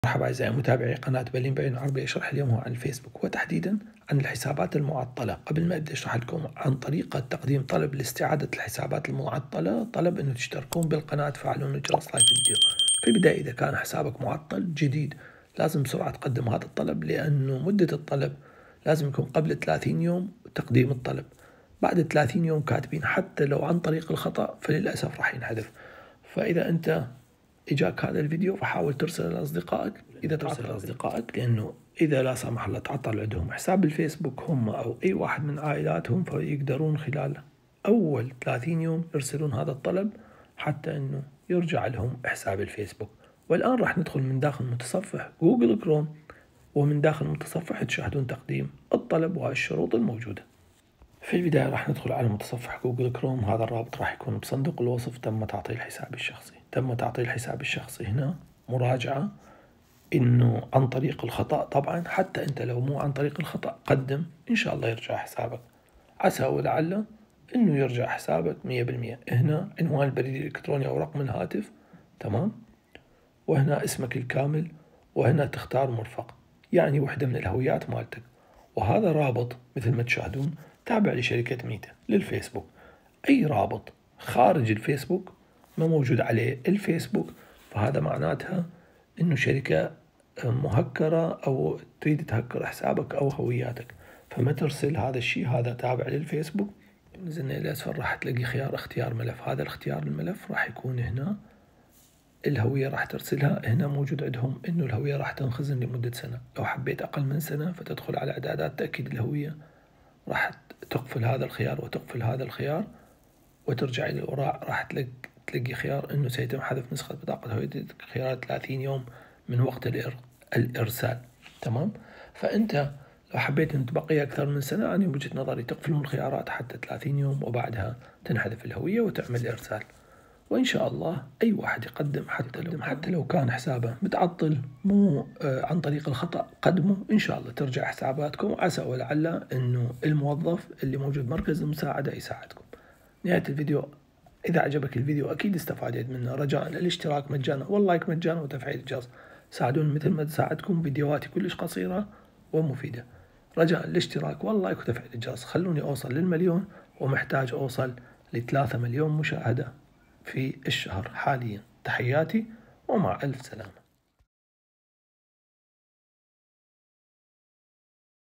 مرحبا أعزائي متابعي قناة بلين بعين عربي. أشرح اليوم هو عن الفيسبوك وتحديدا عن الحسابات المعطلة. قبل ما أبدأ أشرح لكم عن طريقة تقديم طلب لاستعادة الحسابات المعطلة. طلب أنه تشتركون بالقناة تفعلون الجرس لايك الفيديو. في البداية إذا كان حسابك معطل جديد لازم بسرعة تقدم هذا الطلب، لأنه مدة الطلب لازم يكون قبل 30 يوم تقديم الطلب. بعد 30 يوم كاتبين حتى لو عن طريق الخطأ فللأسف راح ينحذف. فإذا أنت إجاك هذا الفيديو فحاول ترسل لأصدقائك، إذا ترسل لأصدقائك لأنه إذا لا سمح الله تعطل عندهم حساب الفيسبوك هم أو أي واحد من عائلاتهم فيقدرون خلال أول 30 يوم يرسلون هذا الطلب حتى أنه يرجع لهم حساب الفيسبوك. والآن راح ندخل من داخل متصفح جوجل كروم، ومن داخل المتصفح تشاهدون تقديم الطلب والشروط الموجودة. في البداية راح ندخل على متصفح جوجل كروم، هذا الرابط راح يكون بصندوق الوصف. تم تعطيل الحساب الشخصي، تم تعطيل الحساب الشخصي. هنا مراجعة إنه عن طريق الخطأ. طبعا حتى أنت لو مو عن طريق الخطأ قدم إن شاء الله يرجع حسابك، عسى ولعل إنه يرجع حسابك 100%. هنا عنوان البريد الإلكتروني أو رقم الهاتف، تمام، وهنا اسمك الكامل، وهنا تختار مرفق يعني وحدة من الهويات مالتك. وهذا رابط مثل ما تشاهدون تابع لشركة ميتا للفيسبوك. أي رابط خارج الفيسبوك ما موجود عليه الفيسبوك فهذا معناتها إنه شركة مهكرة أو تريد تهكر حسابك أو هوياتك، فما ترسل هذا الشيء. هذا تابع للفيسبوك. نزلنا إلى أسفل راح تلاقي خيار اختيار ملف. هذا الاختيار الملف راح يكون هنا. الهوية راح ترسلها. هنا موجود عندهم إنه الهوية راح تنخزن لمدة سنة. لو حبيت أقل من سنة فتدخل على إعدادات تأكيد الهوية، راح تقفل هذا الخيار وتقفل هذا الخيار وترجع إلى الوراء. راح تلاقي خيار إنه سيتم حذف نسخة بطاقة هويتك خلال 30 يوم من وقت الإرسال، تمام. فأنت لو حبيت أن تبقي أكثر من سنة، أنا بوجهة نظري تقفلون الخيارات حتى 30 يوم وبعدها تنحذف الهوية وتعمل إرسال. وإن شاء الله أي واحد يقدم حتى لو كان حسابه متعطل مو عن طريق الخطأ قدمه، إن شاء الله ترجع حساباتكم. عسى ولعل إنه الموظف اللي موجود مركز المساعدة يساعدكم. نهاية الفيديو، إذا عجبك الفيديو أكيد استفادت منه. رجاء الاشتراك مجانا واللايك مجانا وتفعيل الجرس. ساعدوني مثل ما تساعدكم فيديوهاتي كلش قصيرة ومفيدة. رجاء الاشتراك واللايك وتفعيل الجرس. خلوني أوصل لل1,000,000، ومحتاج أوصل ل3 مليون مشاهدة في الشهر حاليا. تحياتي ومع ألف سلامة.